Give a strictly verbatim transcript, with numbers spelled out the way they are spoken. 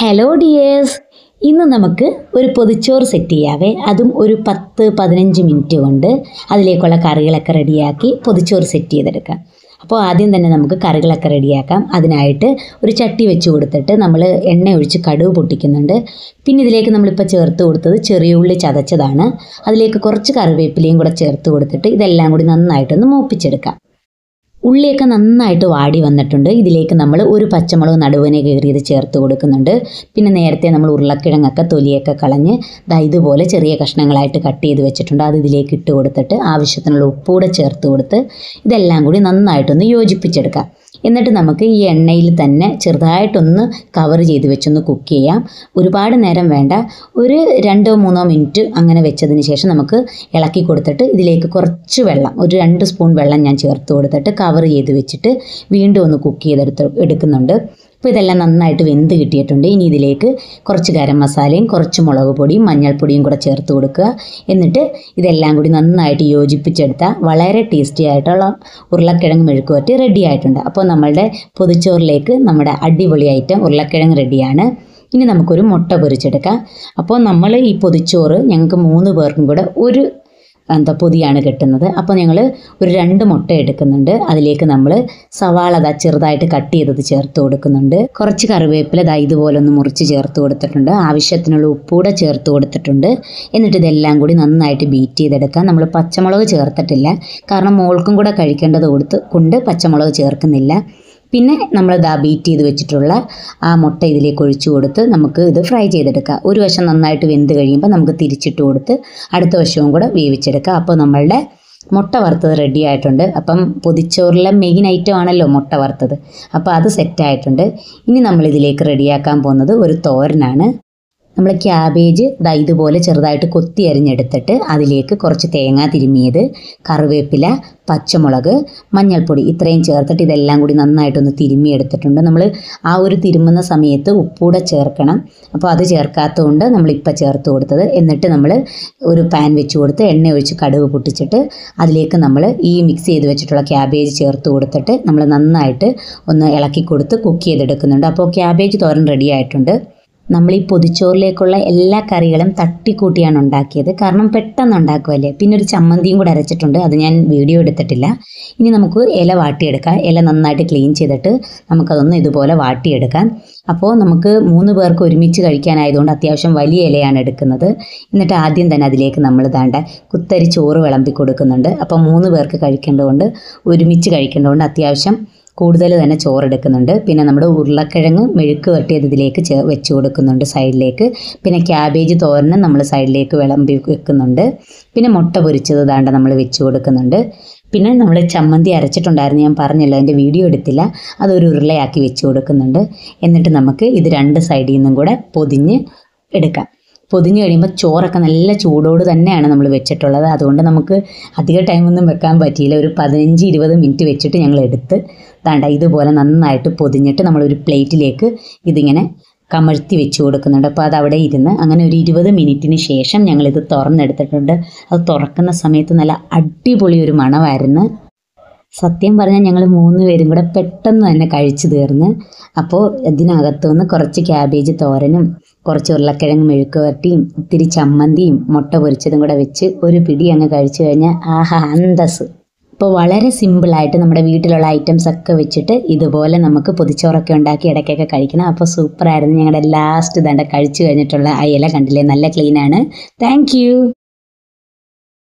Hello dears, ഇന്ന് നമുക്ക് ഒരു പൊതിച്ചോറ് സെറ്റ് ചെയ്യാവേ. അതും ഒരു പത്ത് പതിനഞ്ച് മിനിറ്റ് കൊണ്ട് അതിലേക്കുള്ള കറികളൊക്കെ റെഡിയാക്കി പൊതിച്ചോറ് സെറ്റ് ചെയ്തെടുക്കാം. അപ്പോൾ ആദ്യം തന്നെ നമുക്ക് കറികളൊക്കെ റെഡിയാക്കാം. അതിനായിട്ട് ഒരു ചട്ടി വെച്ച് കൊടുത്തിട്ട് നമ്മൾ എണ്ണ ഒഴിച്ച് കടുക് പൊട്ടിക്കുന്നുണ്ട്. പിന്നെ ഇതിലേക്ക് നമ്മളിപ്പോൾ ചേർത്ത് കൊടുത്തത് ചെറിയ ഉള്ളി ചതച്ചതാണ്. അതിലേക്ക് കുറച്ച് കറിവേപ്പിലയും കൂടെ ചേർത്ത് കൊടുത്തിട്ട് ഇതെല്ലാം കൂടി നന്നായിട്ടൊന്ന് മൂപ്പിച്ചെടുക്കാം. ഉള്ളിയൊക്കെ നന്നായിട്ട് വാടി വന്നിട്ടുണ്ട്. ഇതിലേക്ക് നമ്മൾ ഒരു പച്ചമുളക് നടുവനെ കീറിയത് ചേർത്ത് കൊടുക്കുന്നുണ്ട്. പിന്നെ നേരത്തെ നമ്മൾ ഉരുളക്കിഴങ്ങൊക്കെ തൊലിയൊക്കെ കളഞ്ഞ് ദാ ഇതുപോലെ ചെറിയ കഷ്ണങ്ങളായിട്ട് കട്ട് ചെയ്ത് വെച്ചിട്ടുണ്ട്. അത് ഇതിലേക്ക് ഇട്ട് കൊടുത്തിട്ട് ആവശ്യത്തിനുള്ള ഉപ്പൂടെ ചേർത്ത് കൊടുത്ത് ഇതെല്ലാം കൂടി നന്നായിട്ടൊന്ന് യോജിപ്പിച്ചെടുക്കാം. എന്നിട്ട് നമുക്ക് ഈ എണ്ണയിൽ തന്നെ ചെറുതായിട്ടൊന്ന് കവർ ചെയ്ത് വെച്ചൊന്ന് കുക്ക് ചെയ്യാം. ഒരുപാട് നേരം വേണ്ട, ഒരു രണ്ടോ മൂന്നോ മിനിറ്റ് അങ്ങനെ വെച്ചതിന് ശേഷം നമുക്ക് ഇളക്കി കൊടുത്തിട്ട് ഇതിലേക്ക് കുറച്ച് വെള്ളം, ഒരു രണ്ട് സ്പൂൺ വെള്ളം ഞാൻ ചേർത്ത് കൊടുത്തിട്ട് കവർ ചെയ്ത് വെച്ചിട്ട് വീണ്ടും ഒന്ന് കുക്ക് ചെയ്തെടുത്ത് എടുക്കുന്നുണ്ട്. അപ്പോൾ ഇതെല്ലാം നന്നായിട്ട് വെന്ത് കിട്ടിയിട്ടുണ്ട്. ഇനി ഇതിലേക്ക് കുറച്ച് ഗരം മസാലയും കുറച്ച് മുളക് പൊടിയും മഞ്ഞൾപ്പൊടിയും കൂടെ ചേർത്ത് കൊടുക്കുക. എന്നിട്ട് ഇതെല്ലാം കൂടി നന്നായിട്ട് യോജിപ്പിച്ചെടുത്താൽ വളരെ ടേസ്റ്റി ആയിട്ടുള്ള ഉരുളക്കിഴങ്ങ് മെഴുക്കുവരട്ടി റെഡി ആയിട്ടുണ്ട്. അപ്പോൾ നമ്മളുടെ പൊതിച്ചോറിലേക്ക് നമ്മുടെ അടിപൊളി ഐറ്റം ഉരുളക്കിഴങ്ങ് റെഡിയാണ്. ഇനി നമുക്കൊരു മുട്ട പൊരിച്ചെടുക്കാം. അപ്പോൾ നമ്മൾ ഈ പൊതിച്ചോറ് ഞങ്ങൾക്ക് മൂന്ന് പേർക്കും കൂടെ ഒരു എന്താ പൊതിയാണ് കിട്ടുന്നത്. അപ്പോൾ ഞങ്ങൾ ഒരു രണ്ട് മുട്ട എടുക്കുന്നുണ്ട്. അതിലേക്ക് നമ്മൾ സവാള ദാ ചെറുതായിട്ട് കട്ട് ചെയ്തത് ചേർത്ത് കൊടുക്കുന്നുണ്ട്. കുറച്ച് കറിവേപ്പില ദാ ഇതുപോലെ ഒന്ന് മുറിച്ച് ചേർത്ത് കൊടുത്തിട്ടുണ്ട്. ആവശ്യത്തിനുള്ള ഉപ്പൂടെ ചേർത്ത് കൊടുത്തിട്ടുണ്ട്. എന്നിട്ട് ഇതെല്ലാം കൂടി നന്നായിട്ട് ബീറ്റ് ചെയ്തെടുക്കാം. നമ്മൾ പച്ചമുളക് ചേർത്തിട്ടില്ല, കാരണം മോൾക്കും കൂടെ കഴിക്കേണ്ടത് കൊടുത്ത് കൊണ്ട് പച്ചമുളക് ചേർക്കുന്നില്ല. പിന്നെ നമ്മൾ ഇതാ ബീറ്റ് ചെയ്ത് വെച്ചിട്ടുള്ള ആ മുട്ട ഇതിലേക്ക് ഒഴിച്ചു കൊടുത്ത് നമുക്ക് ഇത് ഫ്രൈ ചെയ്തെടുക്കാം. ഒരു വശം നന്നായിട്ട് വെന്ത് കഴിയുമ്പോൾ നമുക്ക് തിരിച്ചിട്ട് കൊടുത്ത് അടുത്ത വശവും കൂടെ വേവിച്ചെടുക്കാം. അപ്പോൾ നമ്മളുടെ മുട്ട വറുത്തത് റെഡി ആയിട്ടുണ്ട്. അപ്പം പൊതിച്ചോറിലെ മെയിൻ ഐറ്റം ആണല്ലോ മുട്ട വറുത്തത്. അപ്പോൾ അത് സെറ്റായിട്ടുണ്ട്. ഇനി നമ്മളിതിലേക്ക് റെഡിയാക്കാൻ പോകുന്നത് ഒരു തോരനാണ്. നമ്മൾ ക്യാബേജ് ദാ ഇതുപോലെ ചെറുതായിട്ട് കൊത്തി അരിഞ്ഞെടുത്തിട്ട് അതിലേക്ക് കുറച്ച് തേങ്ങ തിരുമ്മിയത്, കറിവേപ്പില, പച്ചമുളക്, മഞ്ഞൾപ്പൊടി ഇത്രയും ചേർത്തിട്ട് ഇതെല്ലാം കൂടി നന്നായിട്ടൊന്ന് തിരുമ്മി എടുത്തിട്ടുണ്ട്. നമ്മൾ ആ ഒരു തിരുമ്മുന്ന സമയത്ത് ഉപ്പൂടെ ചേർക്കണം. അപ്പോൾ അത് ചേർക്കാത്തതുകൊണ്ട് നമ്മളിപ്പോൾ ചേർത്ത് കൊടുത്തത്. എന്നിട്ട് നമ്മൾ ഒരു പാൻ വെച്ച് കൊടുത്ത് എണ്ണ ഒഴിച്ച് കടുക് പൊട്ടിച്ചിട്ട് അതിലേക്ക് നമ്മൾ ഈ മിക്സ് ചെയ്ത് വെച്ചിട്ടുള്ള ക്യാബേജ് ചേർത്ത് കൊടുത്തിട്ട് നമ്മൾ നന്നായിട്ട് ഒന്ന് ഇളക്കി കൊടുത്ത് കുക്ക് ചെയ്തെടുക്കുന്നുണ്ട്. അപ്പോൾ ക്യാബേജ് തോരൻ റെഡി ആയിട്ടുണ്ട്. നമ്മൾ ഈ പൊതിച്ചോറിലേക്കുള്ള എല്ലാ കറികളും തട്ടിക്കൂട്ടിയാണ് ഉണ്ടാക്കിയത്, കാരണം പെട്ടെന്ന് ഉണ്ടാക്കുമല്ലേ. പിന്നെ ഒരു ചമ്മന്തിയും കൂടെ അരച്ചിട്ടുണ്ട്, അത് ഞാൻ വീഡിയോ എടുത്തിട്ടില്ല. ഇനി നമുക്ക് ഇല വാട്ടിയെടുക്കാം. ഇല നന്നായിട്ട് ക്ലീൻ ചെയ്തിട്ട് നമുക്കതൊന്ന് ഇതുപോലെ വാട്ടിയെടുക്കാം. അപ്പോൾ നമുക്ക് മൂന്ന് പേർക്ക് ഒരുമിച്ച് കഴിക്കാനായതുകൊണ്ട് അത്യാവശ്യം വലിയ ഇലയാണ് എടുക്കുന്നത്. എന്നിട്ട് ആദ്യം തന്നെ അതിലേക്ക് നമ്മൾ ദാണ്ട കുത്തരി ചോറ് വിളമ്പി കൊടുക്കുന്നുണ്ട്. അപ്പോൾ മൂന്ന് പേർക്ക് കഴിക്കേണ്ടതുകൊണ്ട് ഒരുമിച്ച് കഴിക്കേണ്ടതുകൊണ്ട് അത്യാവശ്യം കൂടുതൽ തന്നെ ചോറെടുക്കുന്നുണ്ട്. പിന്നെ നമ്മുടെ ഉരുളക്കിഴങ്ങ് മെഴുക്ക് വരട്ടിയത് ഇതിലേക്ക് ചേ വെച്ച് കൊടുക്കുന്നുണ്ട് സൈഡിലേക്ക്. പിന്നെ ക്യാബേജ് തോരനും നമ്മൾ സൈഡിലേക്ക് വിളമ്പി വെക്കുന്നുണ്ട്. പിന്നെ മുട്ട പൊരിച്ചത് ദാണ്ട നമ്മൾ വെച്ച് കൊടുക്കുന്നുണ്ട്. പിന്നെ നമ്മൾ ചമ്മന്തി അരച്ചിട്ടുണ്ടായിരുന്നു, ഞാൻ പറഞ്ഞല്ലോ, അതിൻ്റെ വീഡിയോ എടുത്തില്ല. അതൊരു ഉരുളയാക്കി വെച്ച് കൊടുക്കുന്നുണ്ട്. എന്നിട്ട് നമുക്ക് ഇത് രണ്ട് സൈഡിൽ നിന്നും കൂടെ പൊതിഞ്ഞ് എടുക്കാം. പൊതിഞ്ഞ് കഴിയുമ്പോൾ ചോറൊക്കെ നല്ല ചൂടോട് തന്നെയാണ് നമ്മൾ വെച്ചിട്ടുള്ളത്. അതുകൊണ്ട് നമുക്ക് അധിക ടൈമൊന്നും വെക്കാൻ പറ്റിയില്ല. ഒരു പതിനഞ്ച് ഇരുപത് മിനിറ്റ് വെച്ചിട്ട് ഞങ്ങൾ എടുത്ത് ദാണ്ട ഇതുപോലെ നന്നായിട്ട് പൊതിഞ്ഞിട്ട് നമ്മളൊരു പ്ലേറ്റിലേക്ക് ഇതിങ്ങനെ കമഴ്ത്തി വെച്ച് കൊടുക്കുന്നുണ്ട്. അപ്പോൾ അത് അവിടെ ഇരുന്ന് അങ്ങനെ ഒരു ഇരുപത് മിനിറ്റിന് ശേഷം ഞങ്ങളിത് തുറന്നെടുത്തിട്ടുണ്ട്. അത് തുറക്കുന്ന സമയത്ത് നല്ല അടിപൊളി ഒരു മണമായിരുന്നു. സത്യം പറഞ്ഞാൽ ഞങ്ങൾ മൂന്ന് പേരും കൂടെ പെട്ടെന്ന് തന്നെ കഴിച്ചു തീർന്ന്. അപ്പോൾ ഇതിനകത്തുനിന്ന് കുറച്ച് ക്യാബേജ് തോരനും കുറച്ച് ഉരുളക്കിഴങ്ങ് മെഴുക്ക് വരട്ടിയും ഇത്തിരി ചമ്മന്തിയും മുട്ട പൊരിച്ചതും കൂടെ വെച്ച് ഒരു പിടി അങ്ങ് കഴിച്ചു കഴിഞ്ഞാൽ ആഹാ അന്തസ്. അപ്പോൾ വളരെ സിമ്പിളായിട്ട് നമ്മുടെ വീട്ടിലുള്ള ഐറ്റംസ് ഒക്കെ വെച്ചിട്ട് ഇതുപോലെ നമുക്ക് പൊതിച്ചോറൊക്കെ ഉണ്ടാക്കി ഇടയ്ക്കൊക്കെ കഴിക്കണം. അപ്പോൾ സൂപ്പറായിരുന്നു. ഞങ്ങളുടെ ലാസ്റ്റ് ദാണ്ട കഴിച്ചു കഴിഞ്ഞിട്ടുള്ള ആ ഇല കണ്ടില്ലേ, നല്ല ക്ലീനാണ്. Thank you.